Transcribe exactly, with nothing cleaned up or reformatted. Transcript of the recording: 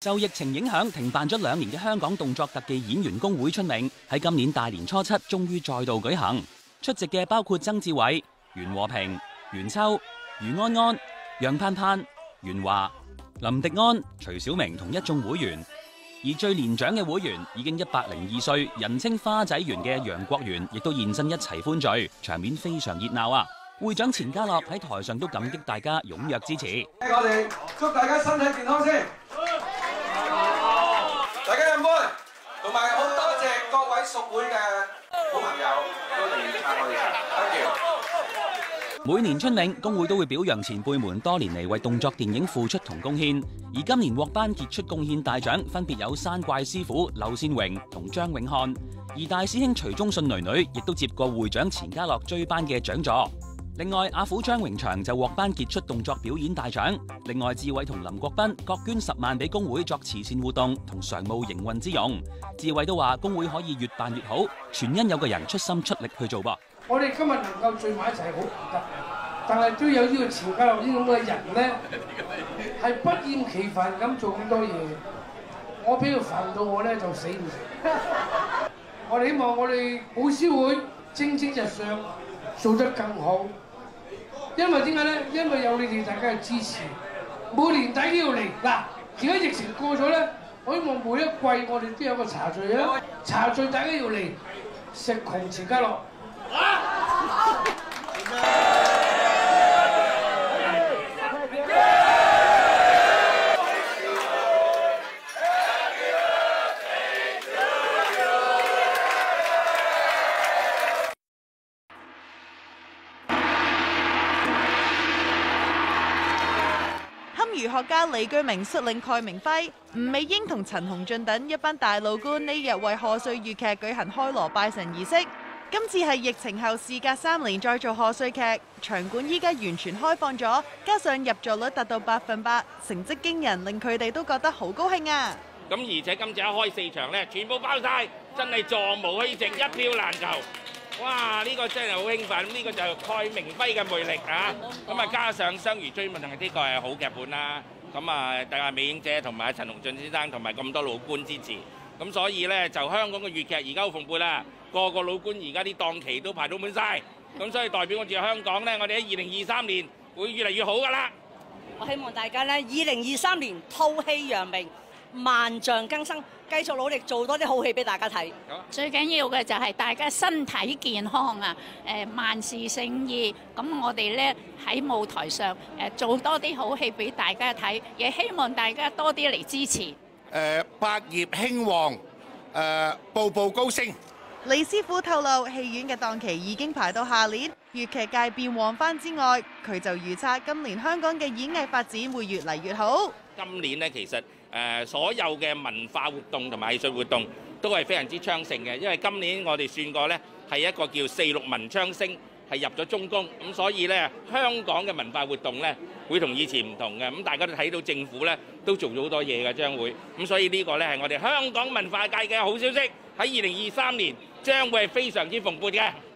受疫情影響停辦咗兩年嘅香港動作特技演員工會春茗喺今年大年初七終於再度舉行，出席嘅包括曾志偉、袁和平、袁秋、余安安、楊盼盼、袁華、林迪安、徐小明同一眾會員，而最年長嘅會員已經一百零二歲，人稱花仔員嘅楊國元亦都現身一齊歡聚，場面非常熱鬧啊！會長錢家樂喺台上都感激大家踴躍支持。 我哋祝大家身體健康先，大家飲杯，同埋好多謝各位屬會嘅好朋友都嚟撐我哋，多謝。 每年春茗，工會都會表揚前輩們多年嚟為動作電影付出同貢獻，而今年獲頒傑出貢獻大獎，分別有山怪師傅劉善榮同張永漢，而大師兄徐忠信囡囡亦都接過會長錢家樂追頒嘅獎座。另外，阿虎張榮祥就獲頒傑出動作表演大獎。另外，志偉同林國斌各捐十萬俾工會作慈善活動同常務營運之用。志偉都話工會可以越辦越好，全因有個人出心出力去做噃。 我哋今日能夠聚埋一齊係好難得，但係都有呢個錢家樂呢咁嘅人咧，係不厭其煩咁做咁多嘢。我俾佢煩到我咧就死唔成。我哋希望我哋舞獅會蒸蒸日上，做得更好。因為點解咧？因為有你哋大家嘅支持，每年底都要嚟。嗱，而家疫情過咗咧，我希望每一季我哋都有個茶聚啊！茶聚大家要嚟食窮錢家樂。 堪輿學家李居明率領蓋明輝、吳美英同陳鴻俊等一班大老倌呢日為賀歲粵劇舉行開鑼拜神儀式。今次係疫情後事隔三年再做賀歲劇，場館依家完全開放咗，加上入座率達到百分百，成績驚人，令佢哋都覺得好高興啊！ 咁而且今次一開四場咧，全部包晒，真係座無虛席，一票難求。哇！呢、這個真係好興奮，呢、這個就係蓋明輝嘅魅力啊！咁啊，加上相如追夢同埋呢個係好劇本啦。咁啊，大家美英姐同埋陳鴻俊先生同埋咁多老倌支持，咁所以咧就香港嘅粵劇而家好蓬勃啦，個個老倌而家啲檔期都排到滿晒。咁所以代表我住香港咧，我哋喺二零二三年會越嚟越好噶啦。 我希望大家咧，二零二三年吐氣揚名，萬象更生，繼續努力做多啲好戲俾大家睇。 最緊要嘅就係大家身體健康啊！誒，萬事勝意。咁我哋咧喺舞台上誒做多啲好戲俾大家睇，亦希望大家多啲嚟支持。 誒，百業興旺，誒，步步高升。 李師傅透露，戲院嘅檔期已經排到下年，粵劇界變旺翻之外，佢就預測今年香港嘅演藝發展會越嚟越好。 今年呢，其實誒所有嘅文化活動同埋藝術活動都係非常之昌盛嘅，因為今年我哋算過呢係一個叫四六文昌星係入咗中宮，咁所以呢香港嘅文化活動呢會同以前唔同嘅，咁大家都睇到政府呢都做咗好多嘢嘅將會，咁所以呢個呢係我哋香港文化界嘅好消息，喺二零二三年將會係非常之蓬勃嘅。